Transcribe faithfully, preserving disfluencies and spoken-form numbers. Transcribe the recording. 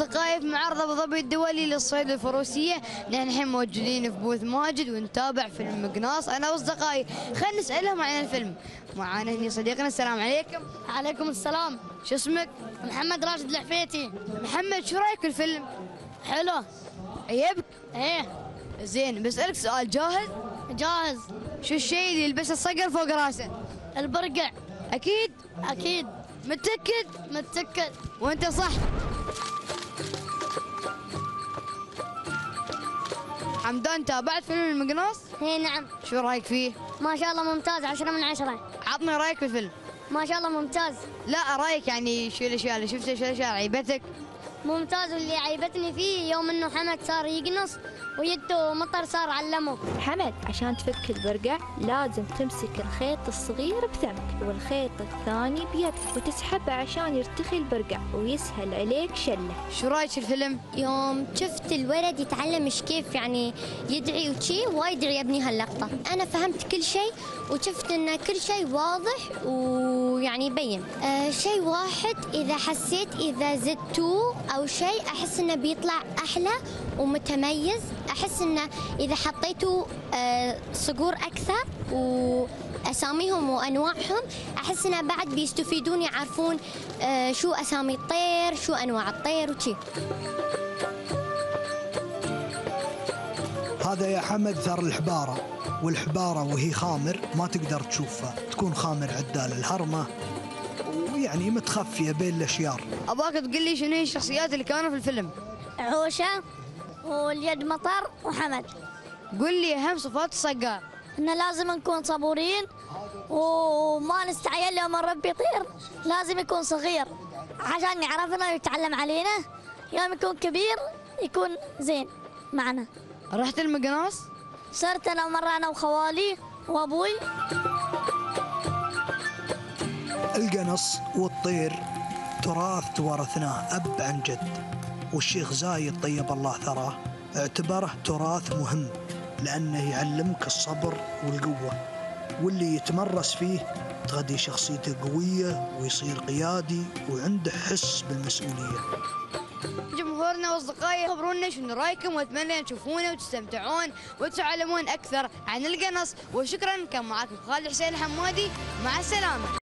أصدقائي في معرض أبو ظبي الدولي للصيد والفروسية. نحن الحين موجودين في بوث ماجد ونتابع فيلم مقناص أنا وأصدقائي. خلينا نسألهم عن الفيلم. معانا هني صديقنا. السلام عليكم. عليكم السلام. شو اسمك؟ محمد راشد العفيتي. محمد، شو رأيك في الفيلم؟ حلو. عيبك؟ ايه. زين، بسألك سؤال. جاهز؟ جاهز. شو الشيء اللي يلبسه الصقر فوق راسه؟ البرقع. أكيد؟ أكيد. متأكد؟ متأكد. وأنت صح. حمدان، تابعت فيلم المقناص؟ ايه نعم. شو رايك فيه؟ ما شاء الله ممتاز، عشرة من عشرة. عطني رايك في الفيلم. ما شاء الله ممتاز. لا، رايك يعني شو الاشياء اللي شفتها، شو الاشياء عيبتك؟ ممتاز، واللي عيبتني فيه يوم انه حمد صار يقنص ويده مطر صار علمه. حمد، عشان تفك البرقع لازم تمسك الخيط الصغير بثمك والخيط الثاني بيدك وتسحبه عشان يرتخي البرقع ويسهل عليك شله. شو رايك في الفيلم؟ يوم شفت الولد يتعلم ايش كيف يعني يدعي وشي، وايد عجبني هاللقطة. أنا فهمت كل شيء وشفت إن كل شيء واضح ويعني يبين. آه شيء واحد إذا حسيت إذا زدتوه أو شيء أحس إنه بيطلع أحلى ومتميز. أحس إنه إذا حطيتوا آه صقور أكثر وأساميهم وأنواعهم أحس إنه بعد بيستفيدون يعرفون آه شو أسامي الطير، شو أنواع الطير وشي. هذا يا حمد ثر الحبارة، والحبارة وهي خامر ما تقدر تشوفها، تكون خامر عدال الهرمة ويعني متخفية بين الأشيار. أباك تقول لي شنو هي الشخصيات اللي كانوا في الفيلم؟ عوشة واليد مطر وحمد. قل لي أهم صفات الصقار. إنه لازم نكون صبورين وما نستعجل يوم الرب يطير، لازم يكون صغير عشان يعرفنا ويتعلم علينا. يوم يكون كبير يكون زين معنا. رحت المقناص؟ صرت أنا مرة أنا وخوالي وأبوي. القنص والطير تراث تورثناه أب عن جد، والشيخ زايد طيب الله ثراه اعتبره تراث مهم لأنه يعلمك الصبر والقوة، واللي يتمرس فيه تغدي شخصيته قوية ويصير قيادي وعنده حس بالمسؤولية. جمهورنا واصدقائي، خبرونا شنو رايكم، واتمنى تشوفونا وتستمتعون وتتعلمون اكثر عن القنص. وشكرا، كان معاكم خالد حسين الحمادي، مع السلامه.